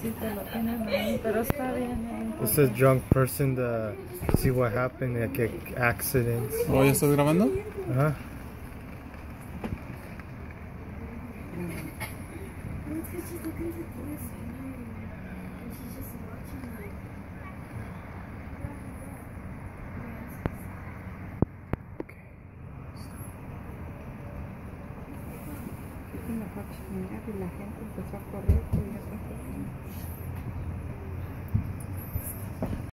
Sí, te lo tienen ahí, pero está bien. It says drunk person to see what happened, like accidents. ¿Oh, ya estás grabando? Ajá. Y la gente empezó a correr y ya se fue.